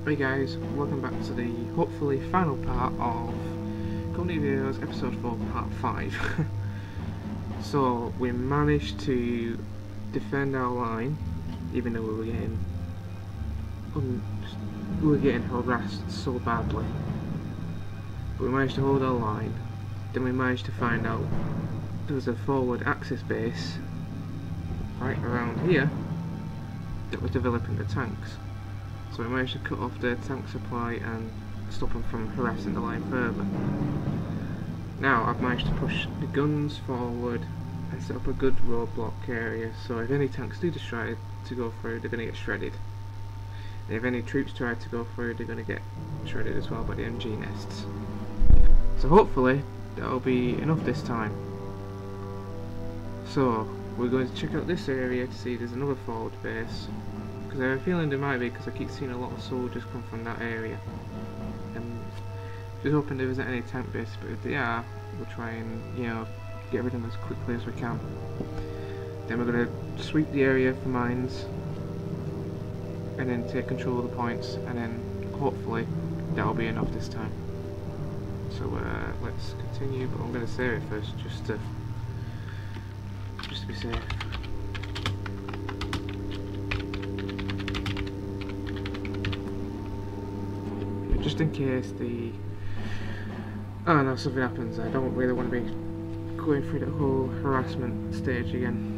Hey guys, welcome back to the hopefully final part of Company of Heroes episode 4 part 5. So we managed to defend our line even though we were getting harassed so badly. But we managed to hold our line. Then we managed to find out there was a forward Axis base right around here that was developing the tanks. So we managed to cut off their tank supply and stop them from harassing the line further. Now I've managed to push the guns forward and set up a good roadblock area, so if any tanks do try to go through, they're going to get shredded. And if any troops try to go through, they're going to get shredded as well by the MG nests. So hopefully that'll be enough this time. So we're going to check out this area to see if there's another forward base. Because I have a feeling there might be, because I keep seeing a lot of soldiers come from that area. And just hoping there isn't any tank base, but if they are, we'll try and, get rid of them as quickly as we can. Then we're going to sweep the area for mines, and then take control of the points, and then hopefully that'll be enough this time. So let's continue, but I'm going to save it first, just to be safe. Just in case something happens. I don't really want to be going through the whole harassment stage again.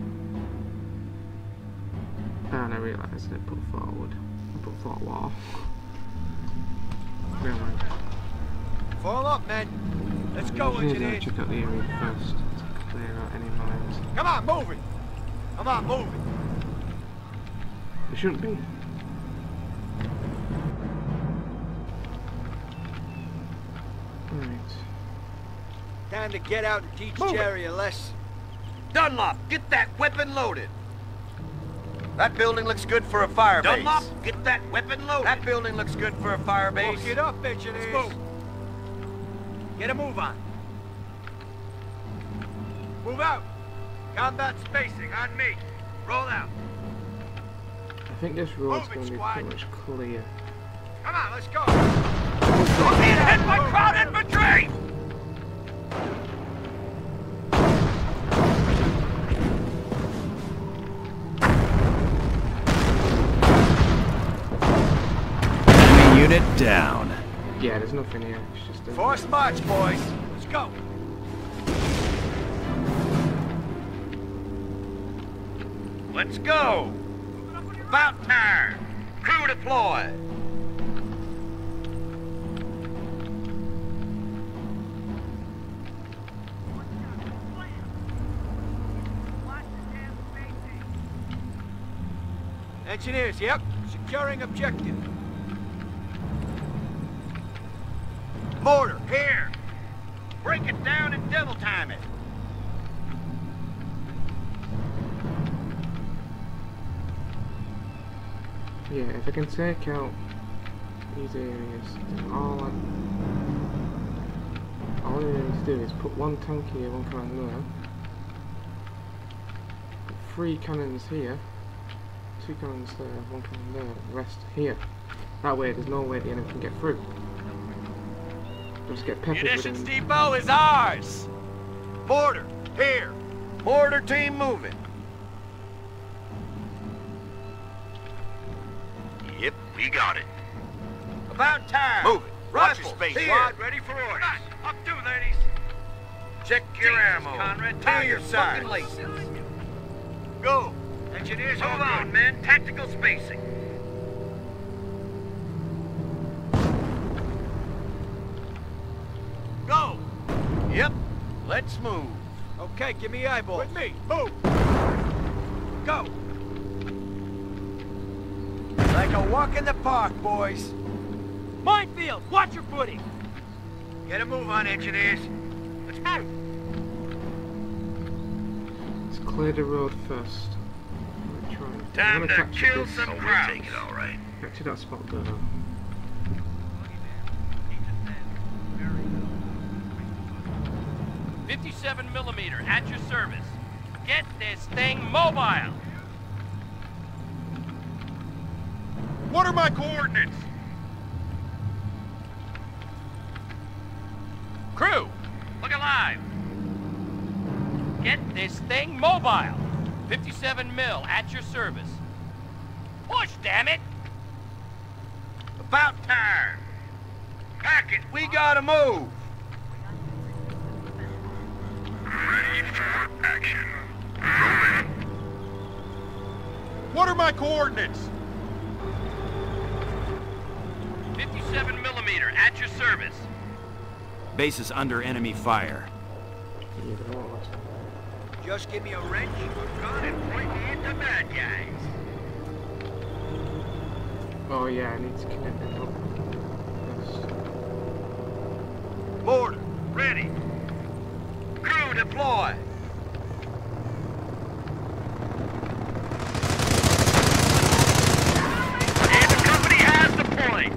And I realised I put forward. I put forward wall. Never mind. Fall up, men. Let's go, engineer. Check out the area first to clear out any mines. Come on, move it. Come on, move it. It shouldn't be. Time to get out and teach Jerry a lesson. Dunlop, get that weapon loaded. That building looks good for a fire base. Dunlop, get that weapon loaded. That building looks good for a fire base. Get up, engineers. Let's move. Get a move on. Move out. Combat spacing on me. Roll out. I think this road's going to be pretty much clear. Come on, let's go. Hit my crowd infantry! Unit down. Yeah, there's nothing here. It's just a forced march, boys. Let's go. Let's go. About time. Crew deploy. Engineers, yep. Securing objective. Mortar, here! Break it down and double time it. Yeah, if I can take out these areas, then all I need to do is put one tank here, one cannon there, put 3 cannons here, 2 cannons there, 1 cannon there, the rest here. That way there's no way the enemy can get through. Just get peppered with Munitions depot is ours! Mortar, here! Mortar team moving. Yep, we got it. About time! Move it. Watch your Rifles, space. squad, ready for orders. Up to, ladies. Check your Jesus, ammo. Conrad, Tie tie your your sides. fucking laces. Go! Engineers, Hold on, men. Tactical spacing. Go! Yep. Let's move. Okay, give me eyeballs. With me, move! Go! Like a walk in the park, boys. Minefield, watch your footing! Get a move on, engineers. Let's move! Let's clear the road first. Time to kill some crowds. We'll take it all right. Capture that spot there now. .57mm at your service. Get this thing mobile. What are my coordinates? Crew, look alive. Get this thing mobile. 57 mil at your service. Push, damn it! About time. Pack it, we gotta move. Ready for action. Rolling. What are my coordinates? 57 millimeter at your service. Base is under enemy fire. Just give me a wrench, a gun, and point me at the bad guys. Oh yeah, I need to connect them up. First. Mortar, ready. Crew, deploy. And the company has the point.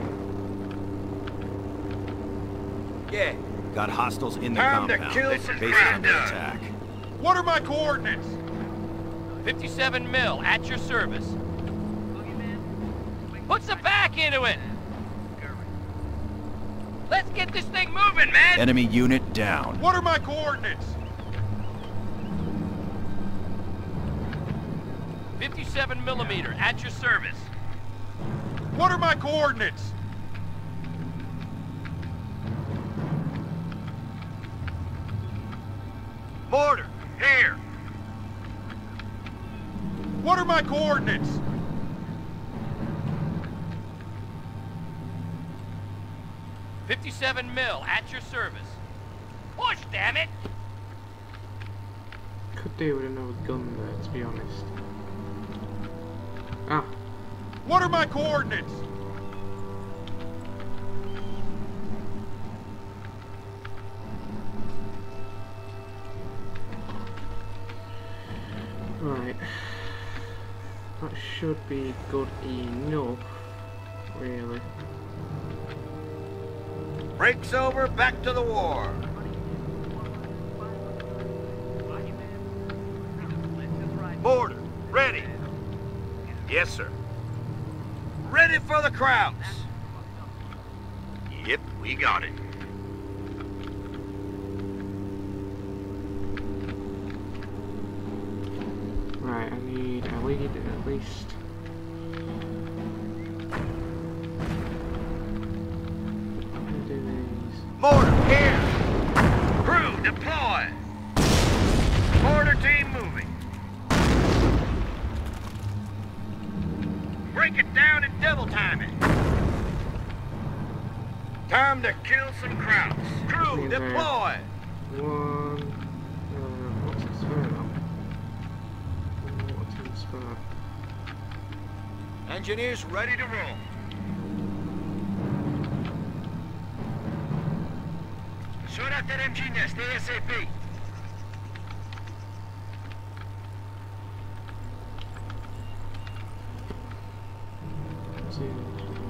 Yeah. Got hostiles in the Time to compound. kill Base some is under ground. attack. What are my coordinates? 57 mil at your service. Put some back into it. Let's get this thing moving, man. Enemy unit down. What are my coordinates? 57 millimeter at your service. What are my coordinates? Mortar, here. What are my coordinates? $57 mil at your service. Push, damn it! Could do with another gun there, to be honest. Ah, What are my coordinates? right. That should be good enough, really. Breaks over, back to the war. Mortar, ready. Yes, sir. Ready for the Krauts. Yep, we got it. Right, I need at least. I'm gonna do these. Mortar, here. Crew, deploy. Mortar team moving. Break it down and double time it. Time to kill some Krauts. Crew, Clear that. deploy. One. What's the spare now? What's in the spare? Engineers ready to roll. Sort out that MG nest ASAP. Two.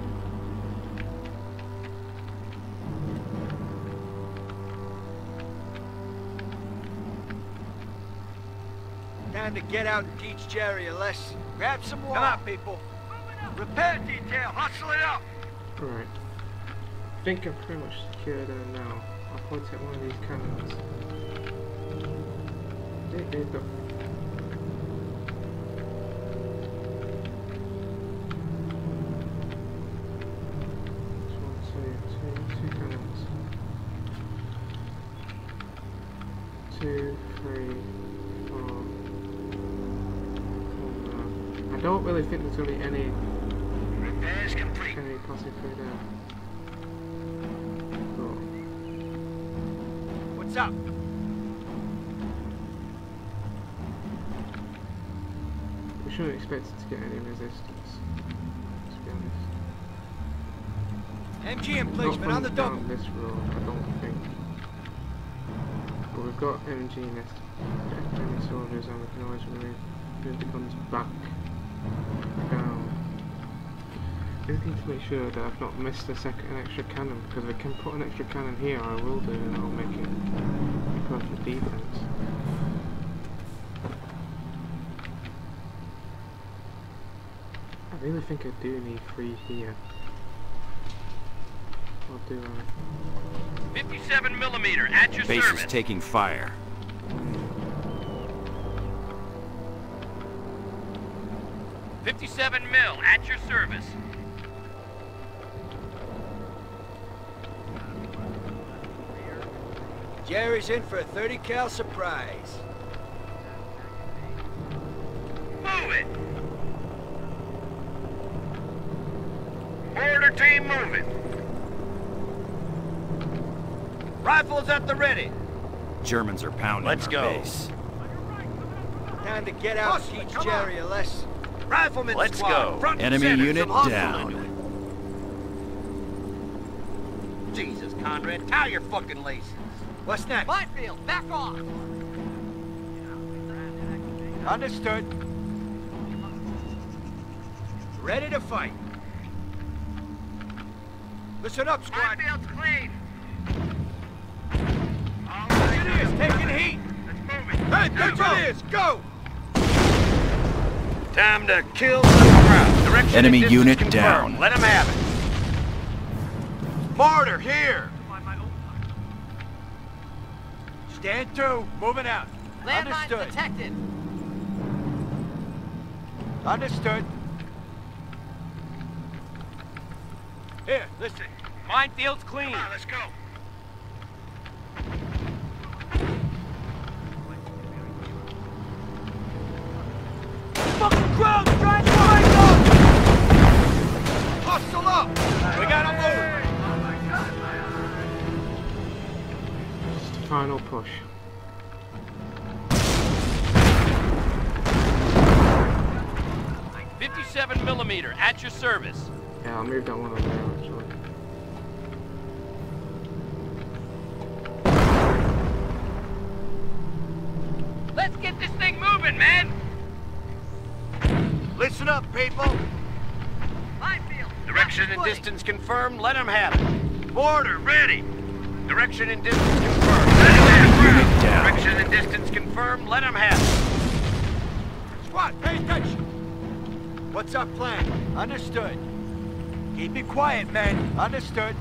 Time to get out and teach Jerry a lesson. Grab some water. Come on, people. Repair detail, hustle it up. Right. I think I'm pretty much secured there now. I'll probably take one of these cannons. They've got. Two cannons. 2, 3, 4. I don't really think there's going to be any Repairs complete. passing through there. But What's up? we shouldn't expect it to get any resistance, to be honest. MG Not emplacement on the from double. down this road, I don't think. But we've got MG nest enemy soldiers and we can always move the guns back down. I need to make sure that I've not missed an extra cannon, because if I can put an extra cannon here I will do, and I'll make it a perfect defense. I really think I do need 3 here. Or do I? 57mm at your Base service. is taking fire. .57mm at your service. Jerry's in for a 30 cal surprise. Move it! Order team, move it! Rifles at the ready! Germans are pounding Let's our go. base. Time to get out and teach Jerry a lesson. Rifleman Let's squad, go. front and Enemy center, unit some hustle down. into it. Jesus, Conrad, tie your fucking laces. What's next? Minefield, back off! Understood. Ready to fight. Listen up, squad. Minefield's clean. Engineers taking heat. Hey, engineers, go! Time to kill some crowd. Direction Enemy and distance unit confirmed. down. Let him have it. Mortar, here! Stand to, moving out. Understood. detected. Understood. Here, listen. Minefield's clean. Come on, let's go. Fucking crowd's trying to find us! Hustle up! We gotta move! Just a final push. .57mm at your service. Yeah, I'll move that one over there actually. Let's get this thing moving, man! Listen up, people. Minefield. Direction and distance confirmed. Let him have it. Border ready. Direction and distance confirmed. Let him have it. Unit down. Direction and distance confirmed. Let him have it. Squad, pay attention! What's our plan? Understood. Keep it quiet, men. Understood.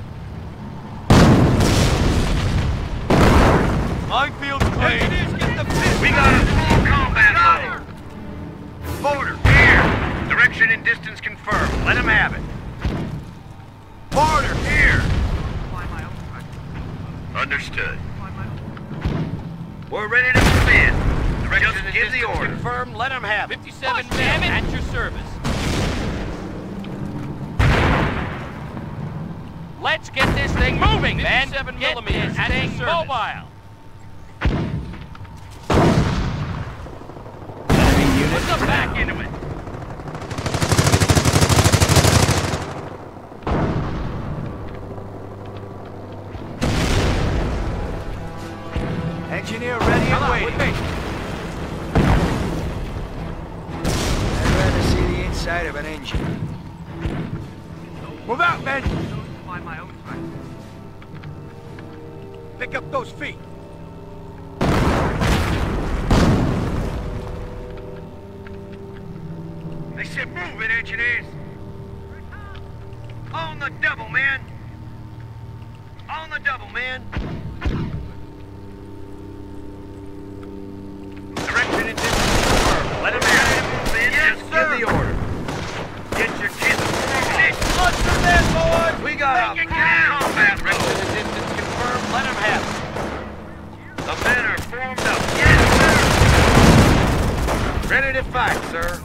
Minefield's Engineers, get the fist! We got a full combat load. Border here. Direction and distance confirmed. Let him have it. Border here. Understood. We're ready to move in. Direction and distance confirmed. Let him have it. 57mm at your service. Let's get this thing moving, man! 57mm at your service. Mobile. Enemy unit Put the back into it. Engineer ready and waiting. I'd rather see the inside of an engine. Move out, men! Pick up those feet. They said move it, engineers. On the double, man. On the double, man. Direction and distance confirmed. Let him have it. Move in. Yes, just give the order. Get your kids moving. Let's do that, boys! We got a combat. Direction and distance confirmed. Let him have it. The men are formed up. Yes, sir. Ready to fight, sir.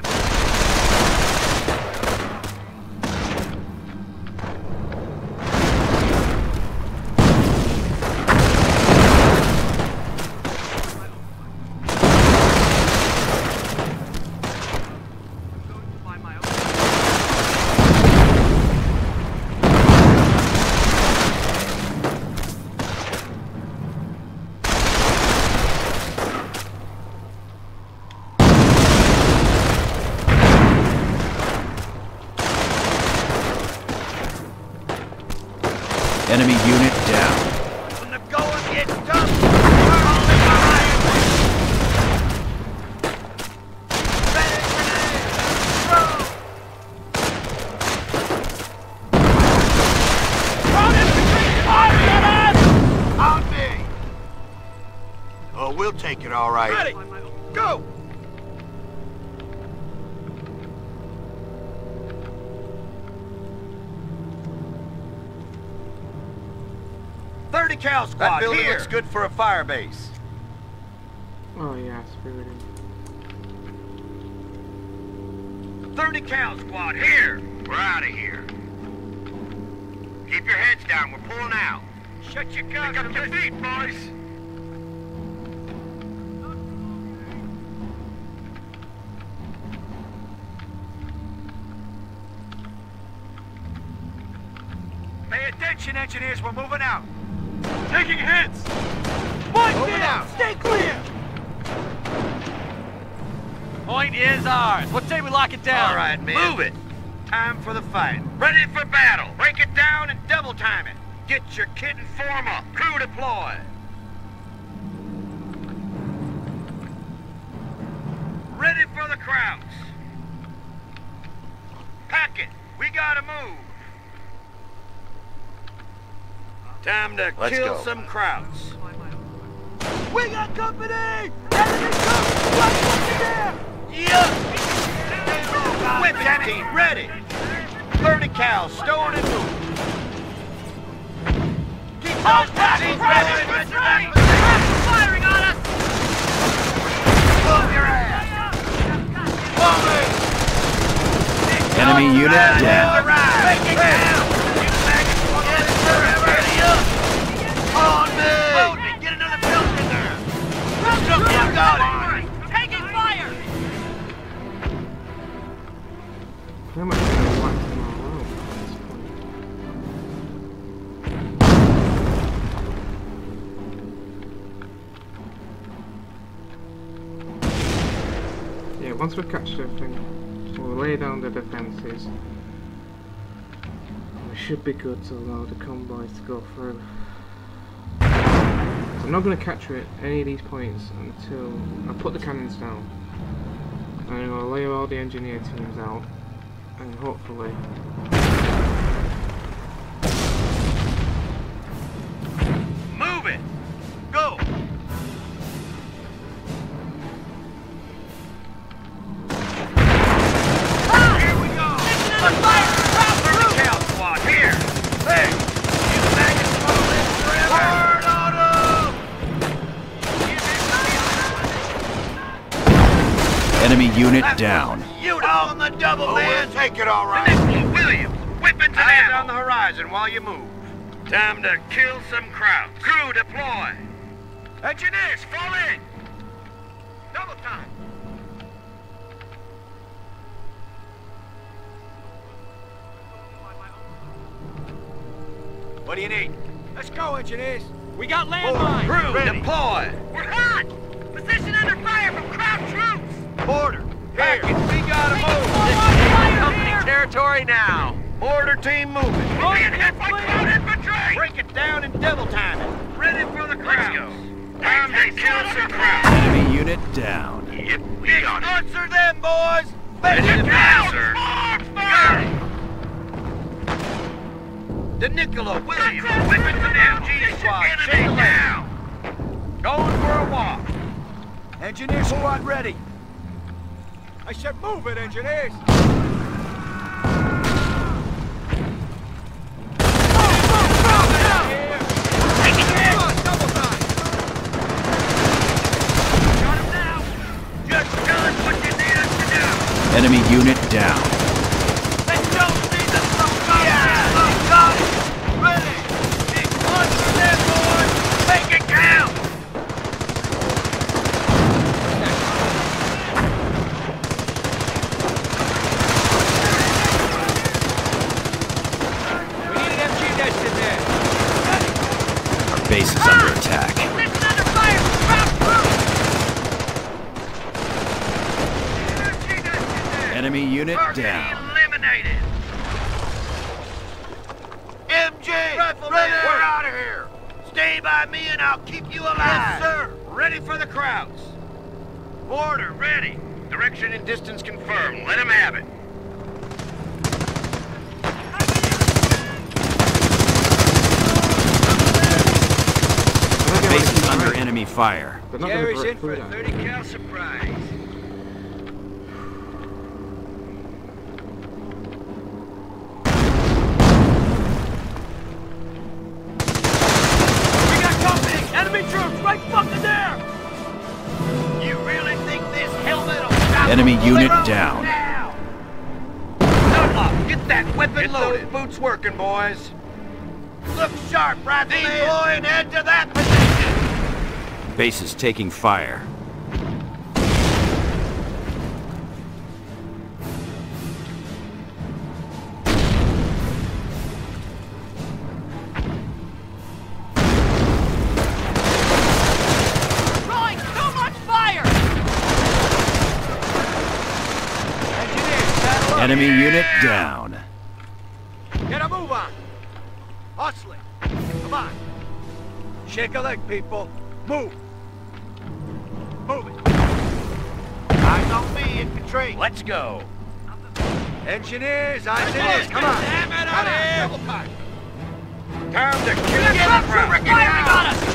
Enemy unit down. When the going gets tough, we're only behind. Ready, throw! Front infantry! Fire! Oh, we'll take it all right. Ready! Go! Cal squad, that building looks good for a fire base. Oh yeah, spirit. 30 Cal squad, here! We're out of here. Keep your heads down, we're pulling out. Shut your guns and pick up your feet, boys! Pay attention, engineers, we're moving out. Taking hits! Moving out! Stay clear! Point is ours. What say we lock it down? All right, man. Move it. Time for the fight. Ready for battle. Break it down and double time it. Get your kit and form up. Crew deploy. Ready for the Krauts. Pack it. We gotta move. Time to kill some Krauts. We got company! Enemy troops! Right over there! Whip team, ready! 30 Cal, stowing and moving. Keep those passes ready! Firing on us! Move your ass! Move it! Enemy unit down. Make it down! On me! Load, get another building in there! You got it! Taking fire! Pretty much gonna whack them all out at this point. Yeah, once we've captured everything, we'll lay down the defences. We should be good to allow the convoys to go through. I'm not going to capture it, any of these points until I put the cannons down. And I'm going to lay all the engineer teams out, and hopefully move it! Go! Here we go! Cal squad, here! Hey! You maggots won't live forever! Hard on 'em! Enemy unit down. Unit on the double, man! We'll take it all right. Nicholas Williams, weapons and ammo on the horizon while you move. Time to kill some Krauts. Crew deploy. Engineers, fall in! Double time! What do you need? Let's go, engineers! We got landmines! Crew, deploy! We're hot! Position under fire from Kraut troops! Order! Here! We gotta move! Company territory now! Order team moving! We're being hit by Kraut infantry! Break it down and double time it! Ready for the Krauts! Let's go! Time to kill some Krauts! Enemy unit down. Yep, we got it! Answer them, boys! Ready to pass, sir! The Nicola Williams, weapons and MG squad, shake the down! Going for a walk! Engineer squad ready! I said move it, engineers! Enemy unit down. Let's go see the sun! Yeah! Got it! Ready! Big punch for them, boys! Make it count! We need an MG nest in there! Our base is under attack. Position under fire from Kraut troops! Enemy unit down. Eliminated! MJ! Rifleman! We're out of here! Stay by me and I'll keep you alive! Yes, sir! Ready for the Krauts! Order, ready! Direction and distance confirmed. Let him have it. I'm Base is under enemy fire. They're not gonna Jerry's break in for through a that. 30 cal surprise. We got company! Enemy troops right fucking there! You really think this helmet will stop Enemy them? unit They're on down. now. Outlaw, get that weapon Get loaded. those boots working, boys. Look sharp, rifleman. Deploy and head to that position. Base is taking fire. Drawing so much fire! Engineers, saddle up. Enemy unit down. Get a move on. Hustling. Come on. Shake a leg, people. Move. Move it. Eyes on me, infantry. Let's go. Engineers, eyes in it. Come on. Damn it, Come out on. of here. Time to kill The the trucks are crowd. firing on us!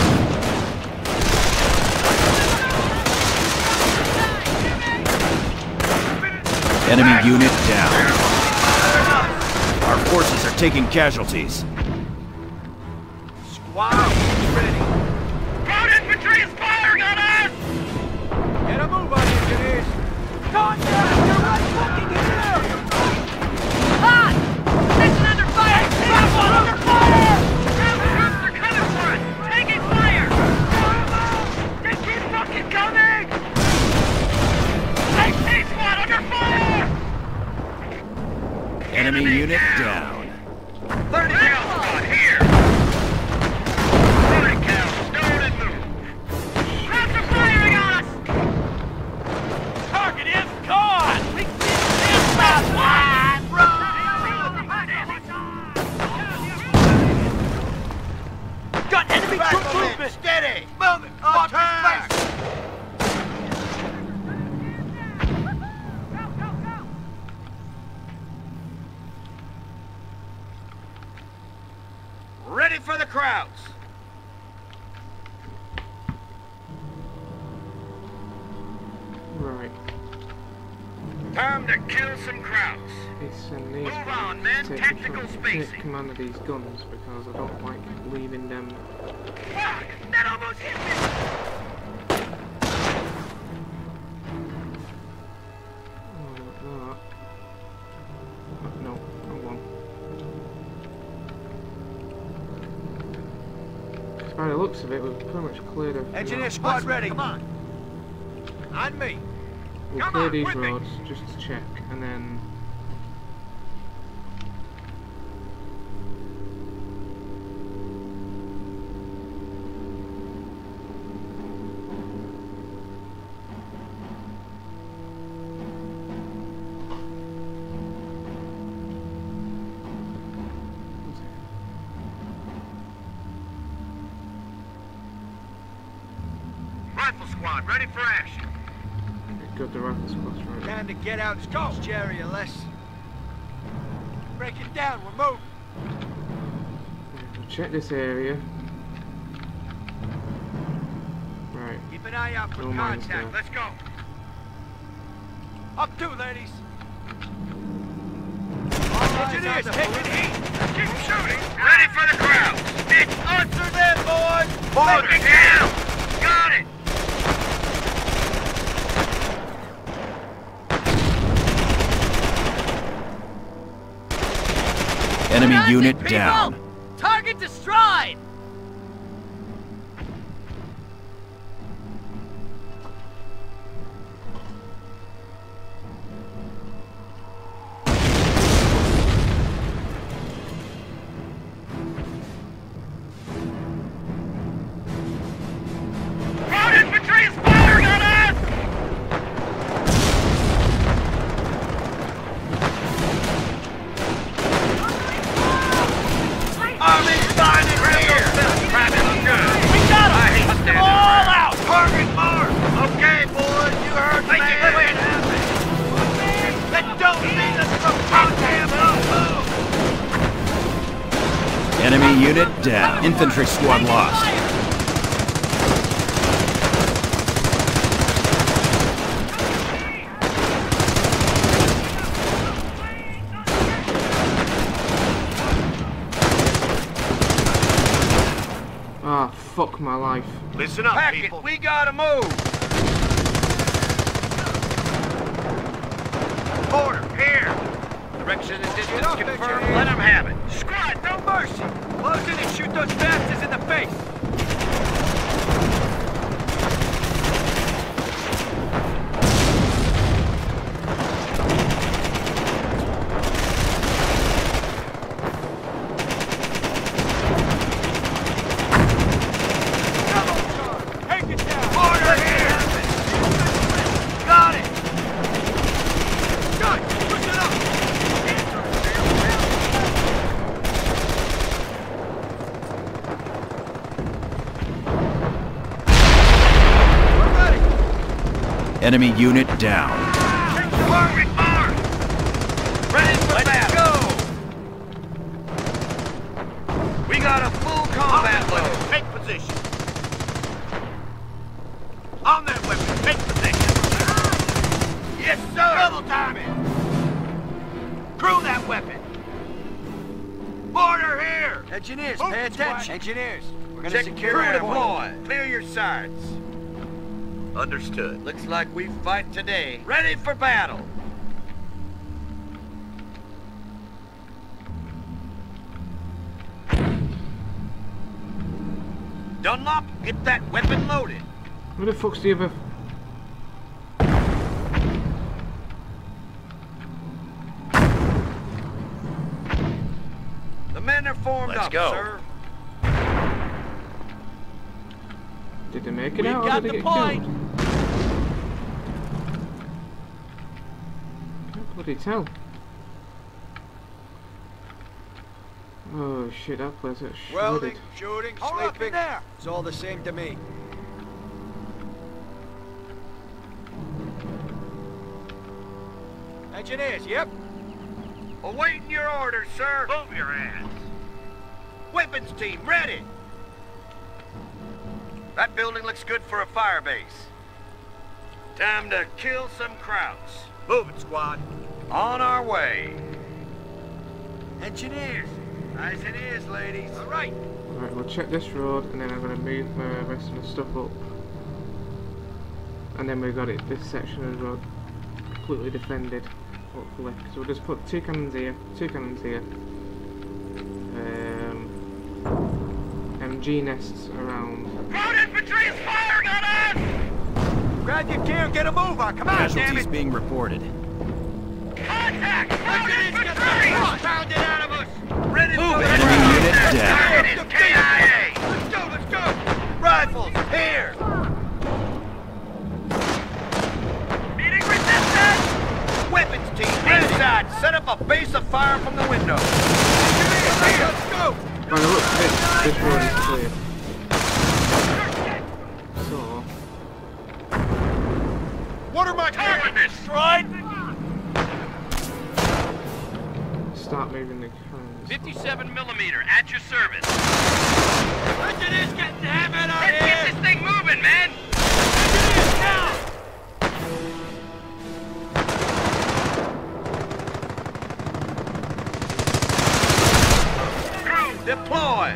Enemy unit down. Our forces are taking casualties. Squad, ready. Ground infantry is firing on us! Get a move on, engineers. Contact! You're right fucking here! Hot! Station under fire! Bravo under fire! Troops are coming for us! Taking fire! They keep fucking coming! AP squad under fire! Enemy unit down. 30 cal squad here. 30 cal, stone and move. Troops are firing on us! Target is gone! We did this last one! Got enemy troop Rifleman, movement! steady. Move it! Watch Watch his back. his back! Ready for the crowds. Right. Time to kill some crowds. It's these Move guys on, men. take Tactical take spacing. command of these guns because I don't like leaving them. Fuck! That almost hit me. Oh, no, no, wrong one. Because by the looks of it, we've pretty much cleared everything. Engineer out. squad ready. Come on. On me. We'll Come clear on, these with me. roads just to check, and then. One second. Rifle squad, ready for action. Got the rifle squads right. Time to get out and go, Jerry, unless... Break it down, we're moving. We'll check this area. Right. Keep an eye out for No mines contact. there. Let's go. Up two, ladies. Engineers, take it heat. Keep shooting. Ready for the crowds. It's answer them, boys. Hold it down. Got it. Enemy unit People! down. Target destroyed! Ground infantry is firing on us. Army's finding here. Private, good. We got I them! hate Put them standing all around. out! Target mark. Okay, boys, you heard the man. That don't mean us from goddamn move. Enemy unit down. Infantry squad lost. Fuck my life. Listen up, Pack people. it. We gotta move. Order, here. Direction and distance Get up, confirmed. engineer. Let them have it. Squad, no mercy. Close in and shoot those bastards in the face. Take it down. Order here. Got it. Good. Push it up. We're ready. Enemy unit down. Forward march. Ready for battle. We got a full combat load. Take position. On that weapon. Take position. Yes, sir. Double timing. Crew that weapon. Border here. Engineers, Move, pay squad. attention. Engineers, we're gonna Check secure crew that one. deploy. Clear your sides. Understood. Looks like we fight today. Ready for battle. Dunlop, get that weapon loaded. Who the fuck's the other? The men are formed Let's up, go. sir. Did they make it We out or got did they the get point. killed? Can't bloody tell. Oh shit, that place is Welding, shredded. shooting, sleeping. There. It's all the same to me. Engineers, yep. Awaiting your orders, sir. Move your ass. Weapons team, ready. That building looks good for a fire base. Time to kill some krauts. Move it, squad. On our way. Engineers. Eyes and ears, ladies. All right. Right, we'll check this road and then I'm going to move my rest of the stuff up. And then we've got it, this section of the road completely defended, hopefully. So we'll just put two cannons here. MG nests around. Ground infantry is firing on us! Grab your gear and get a move on. Come on, damn Casualties it. being reported. Contact! Ground Engineers, infantry! get the Pound it out of us! Ready for the Enemy unit down. Target is KIA! Let's go. Rifles, here! Meeting resistance! Weapons team, inside! Set up a base of fire from the window! Let's go. By the looks of it, this road is clear. So, What are my Target destroyed? start moving the cannons. 57 millimeter at your service. Engineers getting hammered out Let's get here. this thing moving, man! Engineers down. Deploy!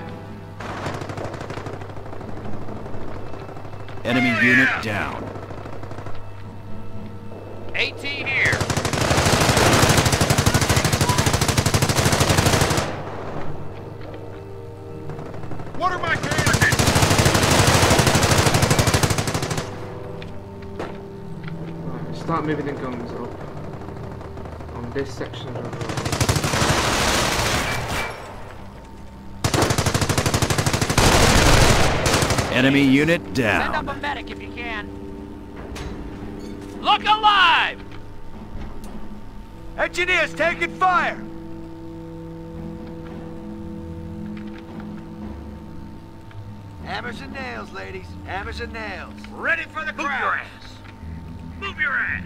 Enemy unit down. AT here. What are my coordinates? Right, start moving the guns up on this section of the road. Enemy unit Send up down. a medic if you can. Look alive! Engineers taking fire. Hammers and nails, ladies. Hammers and nails. Ready for the Move your crowd! ass. Move your ass.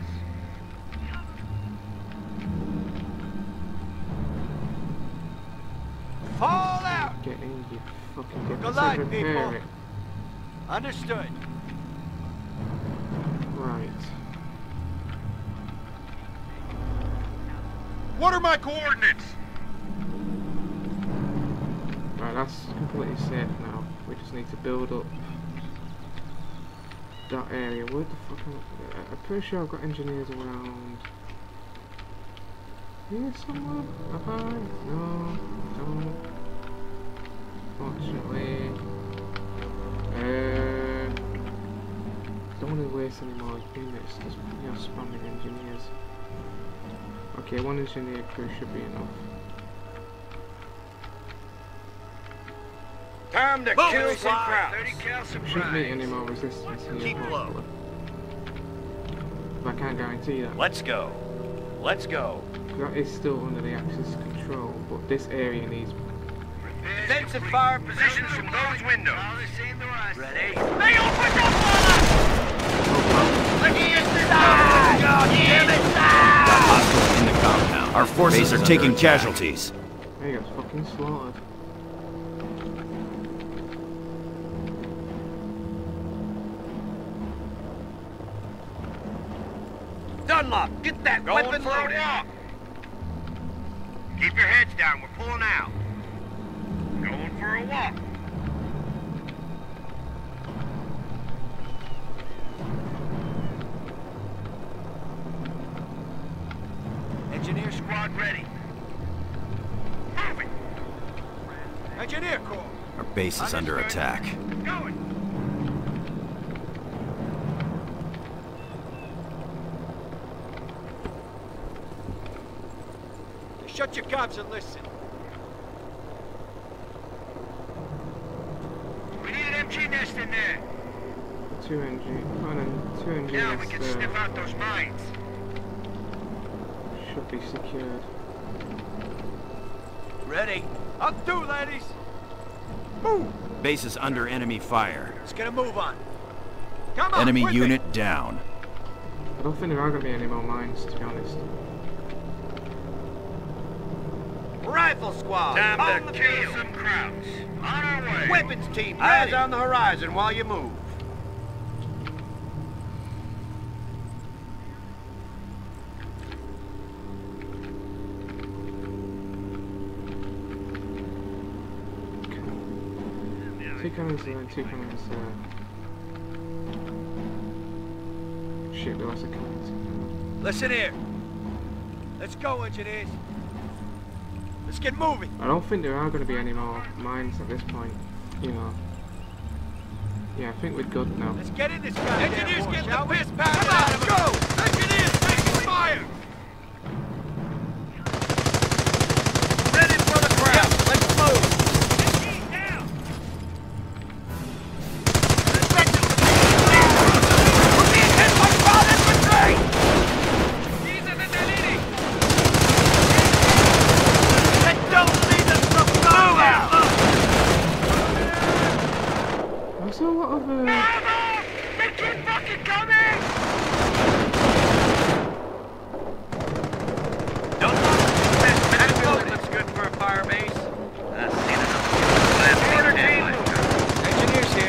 Fall out. Get in, you fucking get Good this luck, repair people. it. Understood. Right. What are my coordinates? Right, that's completely safe now. We just need to build up that area. Where the fuck am I? I'm pretty sure I've got engineers around here somewhere. Have I? No, don't. Fortunately. Don't want to waste any more units, just, you know, spamming engineers. Okay, one engineer crew should be enough. Time to kill some crowds. Shouldn't meet any more resistance here. Keep low. But I can't guarantee that. Let's go. Let's go. That is still under the Axis control, but this area needs. Defensive fire positions from those windows. Ready? They opened up on us! Got hostiles in the compound. Our forces are taking casualties. There you go, fucking slaughtered. Dunlop, get that weapon loaded. Keep your heads down, we're pulling out. Going for a walk. Engineer squad ready. Moving. Engineer corps. Our base is under attack. Going. Shut your gobs and listen. We need an MG nest in there. Two engineers Now we can sniff out those mines. should be secured. Ready? Up two, ladies. Move. Base is under enemy fire. Let's get a move on. Come on. Enemy with me. unit down. I don't think there are going to be any more mines, to be honest. Rifle squad. Time to kill some crowds. On our way. Weapons team, eyes on the horizon while you move. Two cannons there and two cannons there. Shit, we lost a cannon. Listen here. Let's go, engineers. Let's get moving. I don't think there are going to be any more mines at this point, you know. Yeah, I think we're good now. Let's get in this guy. Engineers, get the piss pounded out of them. Go! Engineers, taking fire! Ready for the crowd. Yep. Let's move. Down! We're being hit by crowd infantry! These are the deleting! They don't lead us from move out! There's a lot of They keep fucking coming! Don't look. That building looks good for a fire base. I've seen enough. Order team. Engineers here.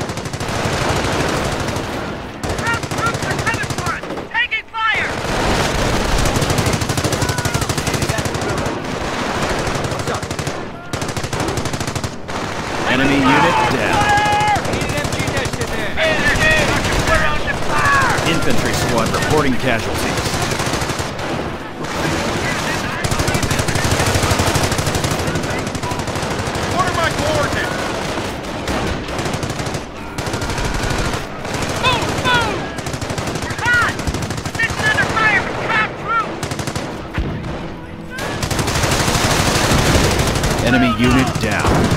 Ground troops are coming for us! Taking fire! What's up? Enemy unit down. We need an MG nest in there. We're under fire! Infantry squad reporting casualties. What are my coordinates? Move! Move! We're hot! Position under fire from ground troops! Enemy unit down.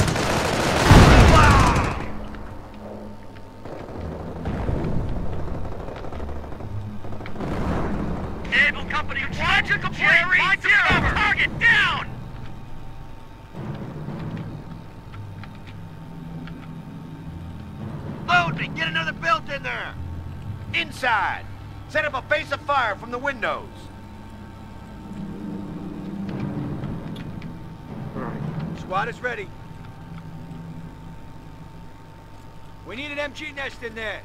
Naval Company, roger complete! Find your cover! Target down! Load me! Get another belt in there! Inside! Set up a face of fire from the windows. Right. Squad is ready. We need an MG nest in there.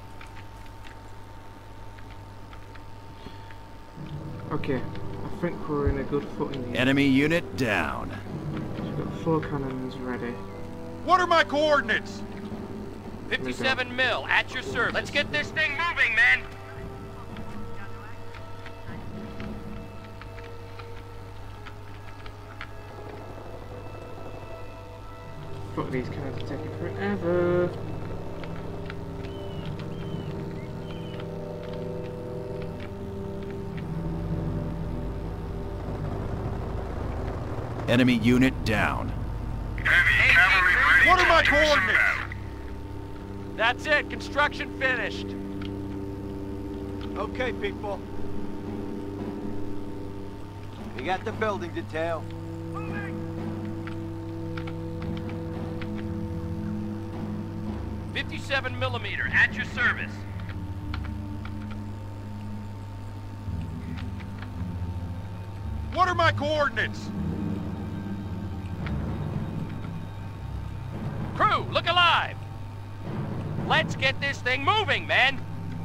Okay, I think we're in a good footing here. Enemy unit down. We've got 4 cannons ready. What are my coordinates? 57 mil at your service. Let's get this thing moving, men. Fuck, these cars are taking forever. Enemy unit down. Heavy cavalry ready. What are my coordinates? That's it. Construction finished. Okay, people. We got the building detail. 57 millimeter at your service. What are my coordinates? Crew, look alive. Let's get this thing moving, men.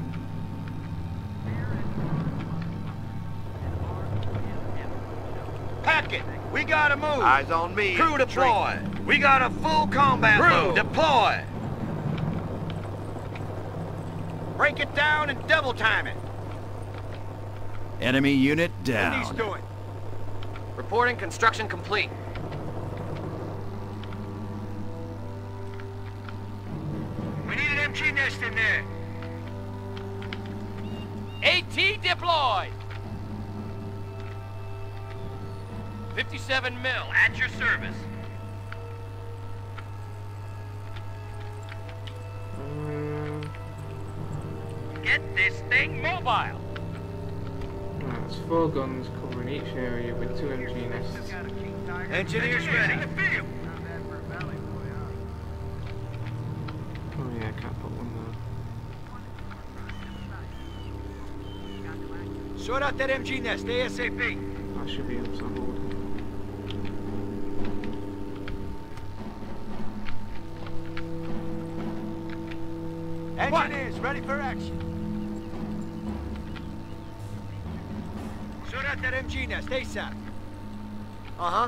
Pack it. We gotta move. Eyes on me. Crew deploy. We got a full combat load. Deploy. Break it down and double time it. Enemy unit What down. he's doing? Reporting construction complete. We need an MG nest in there. AT deployed. 57 mil at your service. Get this thing mobile. Right, there's 4 guns covering each area with 2 MG nests. Engineers ready. Oh yeah, I can't put one there. Sort out that MG nest ASAP. That should be able to hold. Engineers ready for action. Sort out that MG nest ASAP. Uh-huh.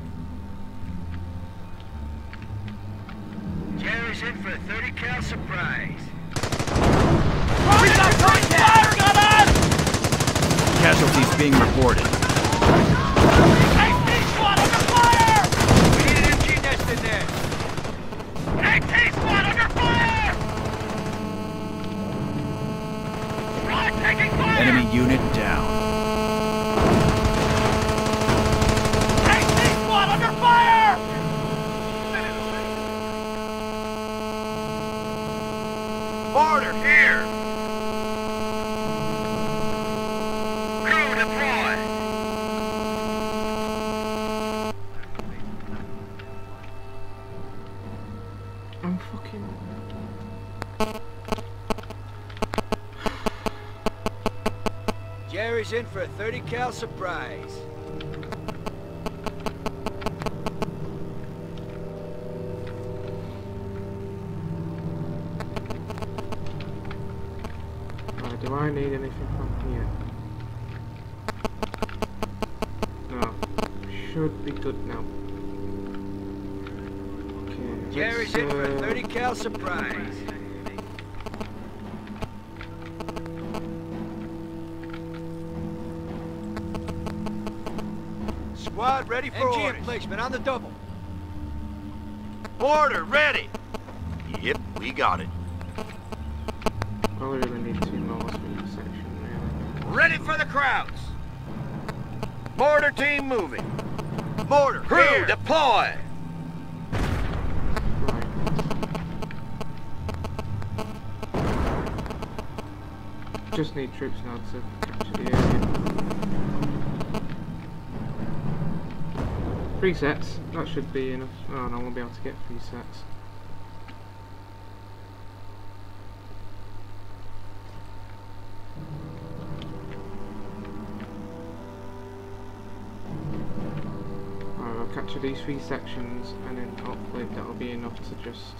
Jerry's in for a 30 cal surprise. We got first fire gun on! Casualties being reported. AT squad under fire! We need an MG nest in there. AT squad under fire! Squad taking fire! Enemy unit down. AT squad under fire! Order here. Crew deploy. I'm fucking... Jerry's in for a 30 cal surprise. Right, do I need anything from here? No. Should be good now. Okay, Jerry's in for a 30 cal surprise. Squad ready for MG orders. Emplacement on the double. Order ready. Yep, we got it. Probably really need 2 more for each section, really. Ready for the crowds. Mortar team moving. Mortar, crew, here. deploy. Right. Just need troops now to capture the area. 3 sets, that should be enough. Oh no, I won't be able to get 3 sets. Alright, I'll capture these 3 sections and then hopefully that'll be enough to just...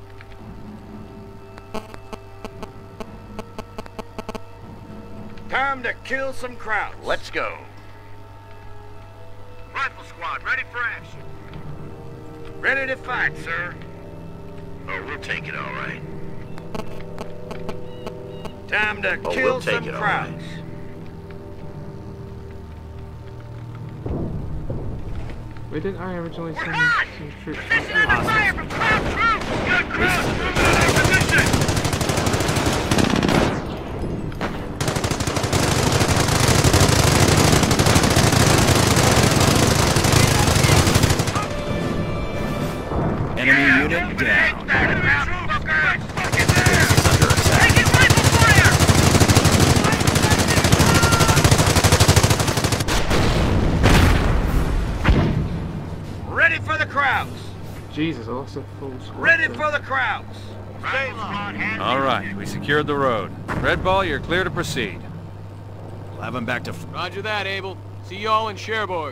Time to kill some crowds. Let's go. Rifle squad, ready for action. Ready to fight, sir. Oh, we'll take it all right. Time to Oh, kill we'll take some it, all crowds. right. Where did I originally We're send hot! some troops? Position under fire from crowd troops! Good crowds moving in our position! Enemy unit down. Enemy troops! Right fucking there! Base is under attack. Taking rifle fire! Ready for the crowds. Jesus, I lost a full squad. Ready there. for the crowds. All right, we secured the road. Red Ball, you're clear to proceed. We'll have him back to... Roger that, Abel. See y'all in Cherbourg.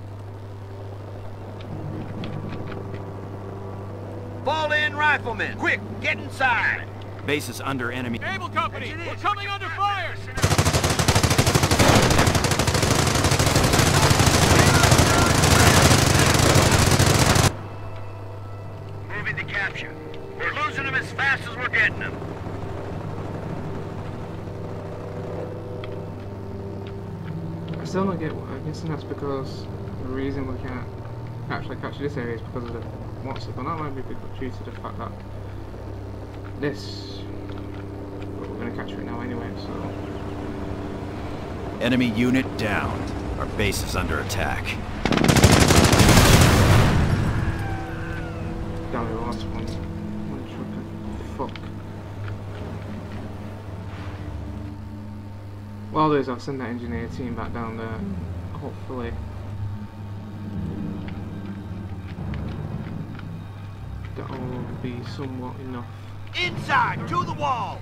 Fall in, riflemen. Quick, get inside. Base is under enemy... Able Company, we're coming under fire! Moving to capture. We're losing them as fast as we're getting them. I still don't get. I guess that's because the reason we can't actually capture this area is because of the monster, but that might be due to the fact that this. But we're going to capture it now anyway, so. Enemy unit down. Our base is under attack. Damn it, last one. Fuck. What I'll do is I'll send that engineer team back down there. Hopefully. That'll be somewhat enough. Inside, to the walls.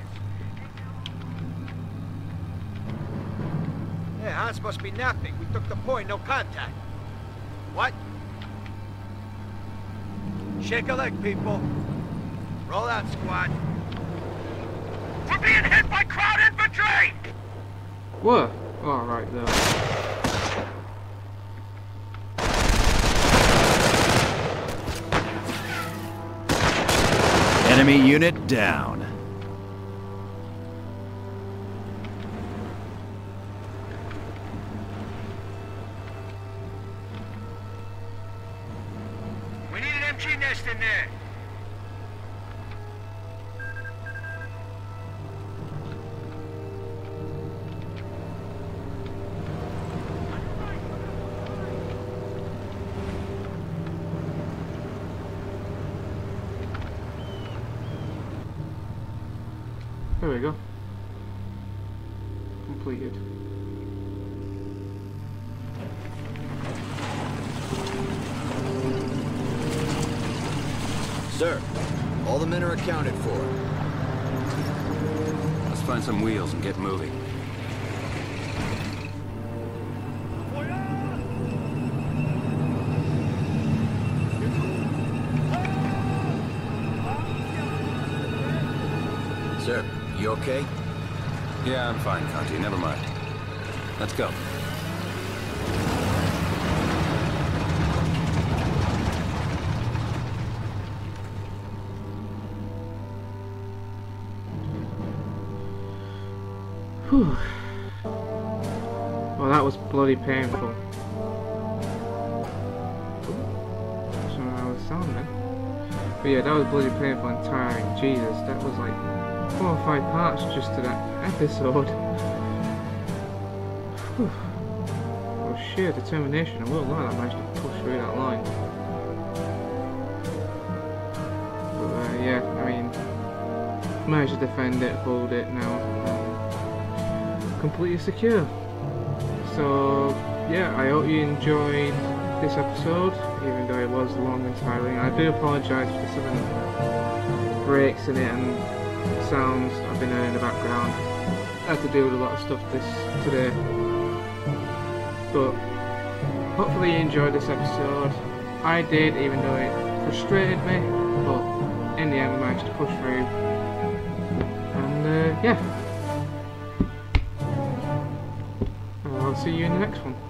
Yeah, Hans must be napping. We took the point, no contact. What? Shake a leg, people. Roll out, squad. We're being hit by crowd infantry! What? Oh, right there. Enemy unit down. We need an MG nest in there. There we go. Completed. Sir, all the men are accounted for. Let's find some wheels and get moving. Sir, you okay? Yeah, I'm fine, Conti. Never mind. Let's go. Whew. Well, that was bloody painful. That's what I was sound then. But yeah, that was bloody painful and tiring. Jesus, that was like 4 or 5 parts just to that episode. Whew. Well, sheer determination. I will lie, I managed to push through that line. But yeah, I mean, managed to defend it, hold it now. Completely secure. So yeah, I hope you enjoyed this episode, even though it was long and tiring. I do apologise for some breaks in it and sounds that I've been hearing in the background. I had to deal with a lot of stuff today. But hopefully you enjoyed this episode. I did, even though it frustrated me, but in the end we managed to push through. And yeah. I'll see you in the next one.